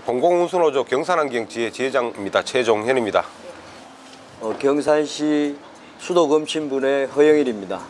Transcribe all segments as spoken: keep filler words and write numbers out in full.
공공운수노조 경산환경지회 지회장입니다. 최종현입니다. 어, 경산시 수도검침분의 허영일입니다.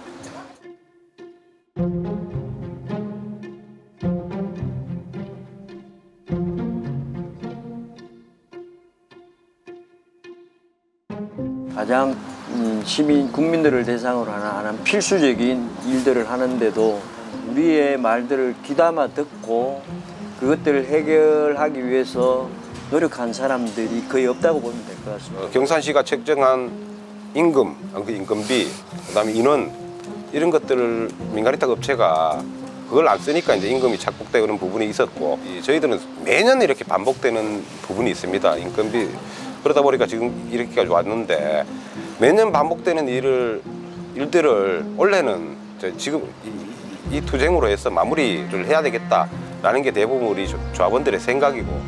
가장 음, 시민, 국민들을 대상으로 하는, 하는 필수적인 일들을 하는데도 우리의 말들을 귀담아 듣고 그것들을 해결하기 위해서 노력한 사람들이 거의 없다고 보면 될 것 같습니다. 어, 경산시가 책정한 임금, 그 임금비, 그다음에 인원 이런 것들을 민간위탁 업체가 그걸 안 쓰니까 이제 임금이 착복되는 부분이 있었고, 저희들은 매년 이렇게 반복되는 부분이 있습니다. 임금비. 그러다 보니까 지금 이렇게까지 왔는데 매년 반복되는 일을 일들을 원래는 지금 이, 이 투쟁으로 해서 마무리를 해야 되겠다라는 게 대부분 우리 조합원들의 생각이고.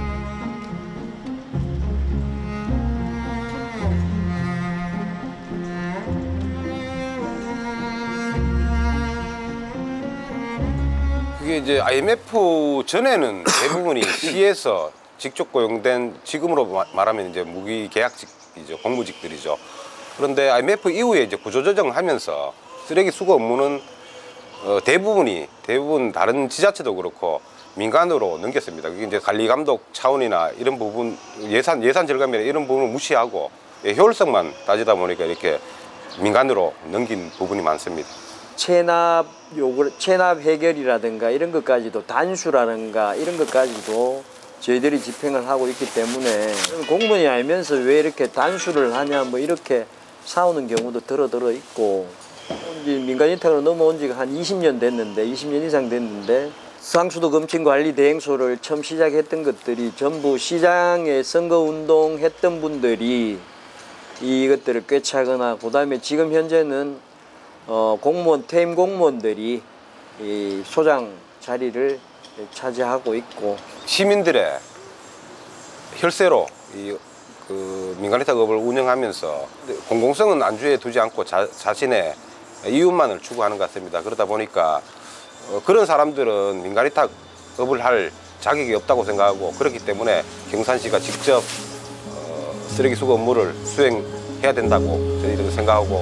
그게 이제 아이엠에프 전에는 대부분이 시에서 직접 고용된, 지금으로 말하면 이제 무기계약직이죠, 공무직들이죠. 그런데 아이엠에프 이후에 이제 구조조정하면서 쓰레기 수거 업무는 어, 대부분이 대부분 다른 지자체도 그렇고 민간으로 넘겼습니다. 그게 이제 관리 감독 차원이나 이런 부분, 예산 예산 절감이나 이런 부분을 무시하고 예, 효율성만 따지다 보니까 이렇게 민간으로 넘긴 부분이 많습니다. 체납 요구, 체납 해결이라든가 이런 것까지도, 단수라든가 이런 것까지도 저희들이 집행을 하고 있기 때문에 공무원이 알면서 왜 이렇게 단수를 하냐 뭐 이렇게 싸우는 경우도 들어 들어 있고, 민간위탁으로 넘어온 지가 한 이십 년 됐는데 이십 년 이상 됐는데 수상수도 검침관리 대행소를 처음 시작했던 것들이 전부 시장에 선거운동 했던 분들이 이것들을 꿰차거나, 그 다음에 지금 현재는 어, 공무원, 퇴임 공무원들이 이 소장 자리를 차지하고 있고, 시민들의 혈세로 이 그 민간위탁업을 운영하면서 공공성은 안주에 두지 않고 자, 자신의 이윤만을 추구하는 것 같습니다. 그러다 보니까 어, 그런 사람들은 민간위탁업을 할 자격이 없다고 생각하고, 그렇기 때문에 경산시가 직접 어, 쓰레기 수거 업무를 수행해야 된다고 저희들은 생각하고.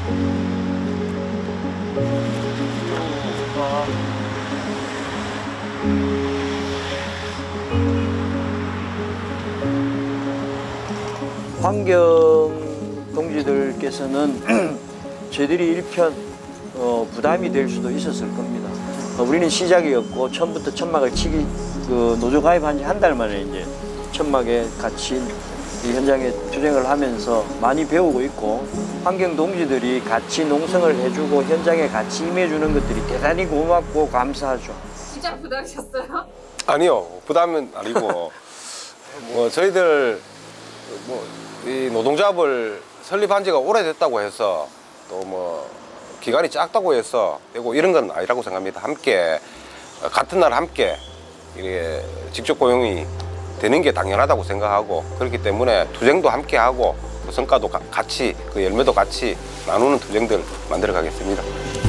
환경 동지들께서는 저희들이 일편 어, 부담이 될 수도 있었을 겁니다. 어, 우리는 시작이었고 처음부터 천막을 치기, 그 노조 가입한 지 한 달 만에 이제 천막에 같이 이 현장에 투쟁을 하면서 많이 배우고 있고, 환경 동지들이 같이 농성을 해주고 현장에 같이 임해주는 것들이 대단히 고맙고 감사하죠. 진짜 부담이셨어요? 아니요, 부담은 아니고 뭐 저희들 뭐 이 노동조합을 설립한 지가 오래됐다고 해서 또 뭐 기간이 작다고 해서 되고 이런 건 아니라고 생각합니다. 함께 같은 날 함께 이게 직접 고용이 되는 게 당연하다고 생각하고, 그렇기 때문에 투쟁도 함께 하고 그 성과도 가, 같이, 그 열매도 같이 나누는 투쟁들 만들어 가겠습니다.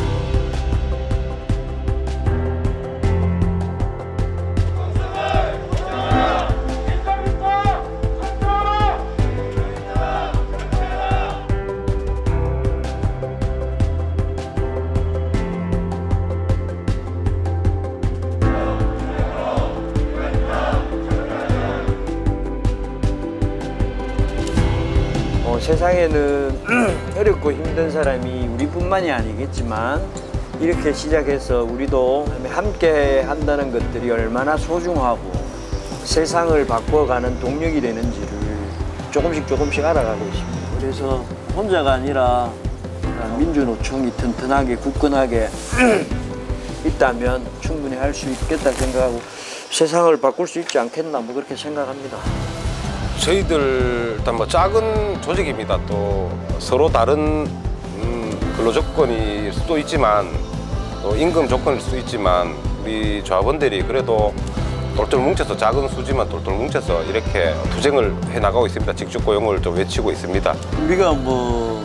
세상에는 어렵고 힘든 사람이 우리뿐만이 아니겠지만 이렇게 시작해서 우리도 함께 한다는 것들이 얼마나 소중하고 세상을 바꿔가는 동력이 되는지를 조금씩 조금씩 알아가고 있습니다. 그래서 혼자가 아니라 민주노총이 튼튼하게 굳건하게 있다면 충분히 할 수 있겠다 생각하고 세상을 바꿀 수 있지 않겠나 뭐 그렇게 생각합니다. 저희들 일단 뭐 작은 조직입니다. 또 서로 다른 음, 근로 조건일 수도 있지만 또 임금 조건일 수도 있지만 우리 조합원들이 그래도 똘똘 뭉쳐서, 작은 수지만 똘똘 뭉쳐서 이렇게 투쟁을 해나가고 있습니다. 직접 고용을 좀 외치고 있습니다. 우리가 뭐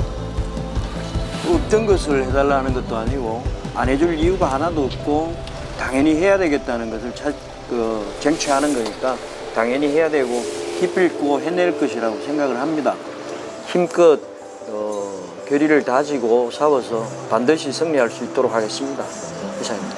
어떤 것을 해달라는 것도 아니고 안 해줄 이유가 하나도 없고 당연히 해야 되겠다는 것을 자, 그 쟁취하는 거니까 당연히 해야 되고 기필코 해낼 것이라고 생각을 합니다. 힘껏 어, 결의를 다지고 싸워서 반드시 승리할 수 있도록 하겠습니다. 이상입니다.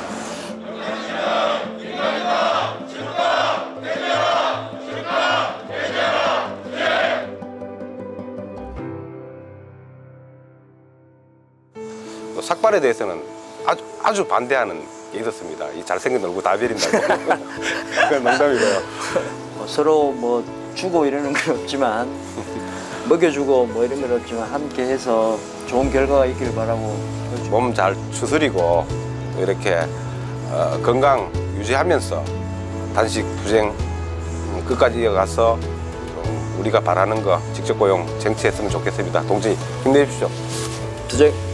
또 삭발에 대해서는 아주, 아주 반대하는 게 있었습니다. 이 잘생긴 얼굴 다 베린다고. 그건 농담이고요. 뭐 서로 뭐 주고 이러는 건 없지만 먹여주고 뭐 이런 건 없지만 함께 해서 좋은 결과가 있기를 바라고 몸 잘 추스리고 이렇게 어, 건강 유지하면서 단식 투쟁 끝까지 이어가서 좀 우리가 바라는 거 직접 고용 쟁취했으면 좋겠습니다. 동지 힘내십시오. 투쟁